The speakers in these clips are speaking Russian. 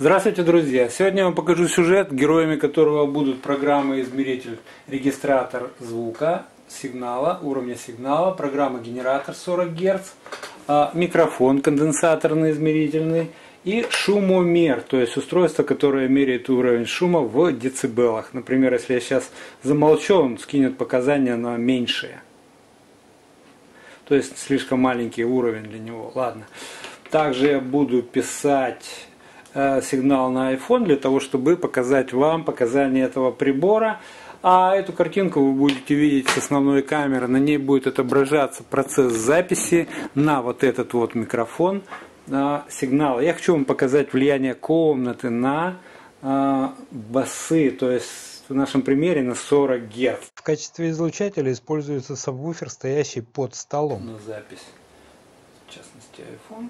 Здравствуйте, друзья! Сегодня я вам покажу сюжет, героями которого будут программа измеритель, регистратор звука, сигнала, уровня сигнала, программа генератор 40 Гц, микрофон конденсаторный измерительный и шумомер, то есть устройство, которое меряет уровень шума в децибелах. Например, если я сейчас замолчу, он скинет показания на меньшее. То есть слишком маленький уровень для него. Ладно. Также я буду писать сигнал на iPhone для того, чтобы показать вам показания этого прибора. А эту картинку вы будете видеть с основной камеры. На ней будет отображаться процесс записи на вот этот вот микрофон сигнала. Я хочу вам показать влияние комнаты на басы, то есть в нашем примере на 40 Гц. В качестве излучателя используется сабвуфер, стоящий под столом. На запись, в частности, iPhone.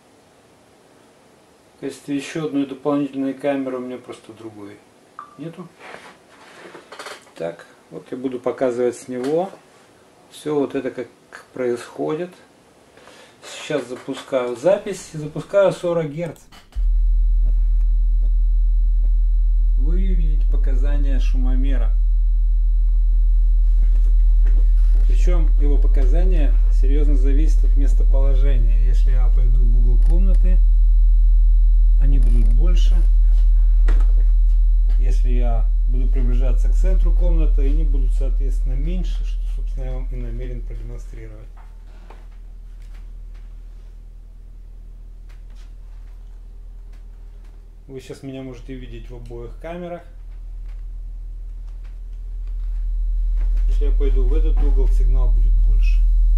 В качестве еще одной дополнительной камеры у меня просто другой нету. Так, вот я буду показывать с него все вот это как происходит. Сейчас запускаю запись и запускаю 40 Гц. Вы видите показания шумомера. Причем его показания серьезно зависят от местоположения. Если я пойду в угол комнаты, они будут больше. Если я буду приближаться к центру комнаты, они будут соответственно меньше, что собственно я вам и намерен продемонстрировать. Вы сейчас меня можете видеть в обоих камерах. Если я пойду в этот угол, сигнал будет больше.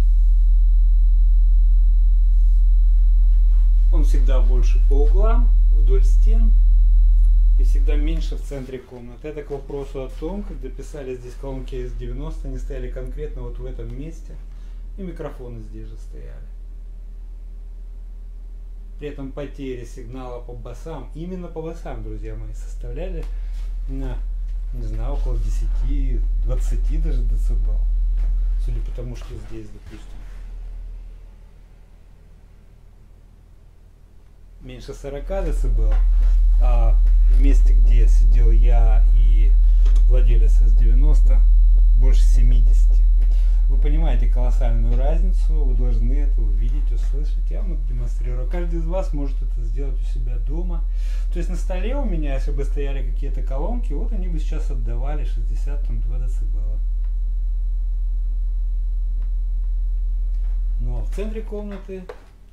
Он всегда больше по углам, вдоль стен и всегда меньше в центре комнаты. Это к вопросу о том, когда писали здесь колонки S90, они стояли конкретно вот в этом месте, и микрофоны здесь же стояли. При этом потери сигнала по басам, именно по басам, друзья мои, составляли, не знаю, около 10-20 даже децибел. Судя по тому, что здесь, допустим, меньше 40 децибел, а в месте, где сидел я и владелец S90, больше 70. Вы понимаете колоссальную разницу, вы должны это увидеть, услышать. Я вам это демонстрирую. Каждый из вас может это сделать у себя дома. То есть на столе у меня, если бы стояли какие-то колонки, вот они бы сейчас отдавали 62 децибела. Ну а в центре комнаты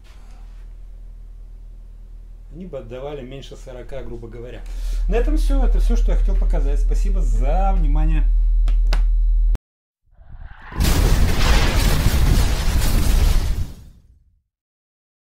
они бы отдавали меньше 40, грубо говоря. На этом все. Это все, что я хотел показать. Спасибо за внимание.